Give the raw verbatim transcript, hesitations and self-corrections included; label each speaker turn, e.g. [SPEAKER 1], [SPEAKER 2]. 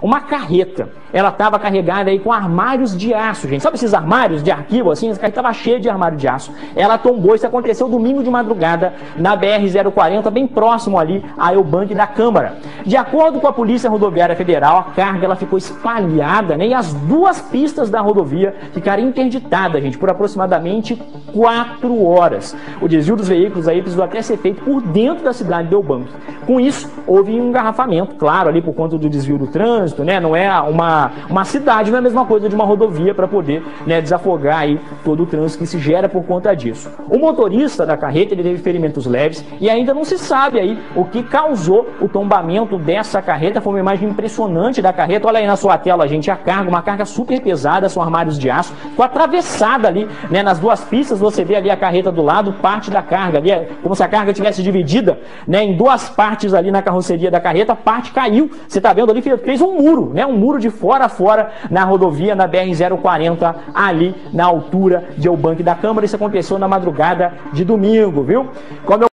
[SPEAKER 1] uma carreta. Ela estava carregada aí com armários de aço, gente. Sabe esses armários de arquivo, assim? Essa carreta estava cheia de armário de aço. Ela tombou, isso aconteceu domingo de madrugada, na B R zero quarenta, bem próximo ali à Eubank da Câmara. De acordo com a Polícia Rodoviária Federal, a carga ela ficou espalhada, né? E as duas pistas da rodovia ficaram interditadas, gente, por aproximadamente quatro horas. O desvio dos veículos aí precisou até ser feito por dentro da cidade de Eubank. Com isso, houve um engarrafamento, claro, ali por conta do desvio do trânsito, né? Não é uma, uma cidade, não é a mesma coisa de uma rodovia para poder, né, desafogar aí todo o trânsito que se gera por conta disso. O motorista da carreta, ele teve ferimentos leves e ainda não se sabe aí o que causou o tombamento dessa carreta. Foi uma imagem impressionante da carreta. Olha aí na sua tela, gente, a carga, uma carga super pesada, são armários de aço, ficou atravessada ali, né, nas duas pistas. Você vê ali a carreta do lado, parte da carga ali, é como se a carga tivesse dividida, né, em duas partes ali na carroceria da carreta. A parte caiu, você está vendo ali, fez um muro, né, um muro de fora a fora na rodovia, na B R zero quarenta, ali na altura de Eubank da Câmara. Isso aconteceu na madrugada de domingo, viu? Como eu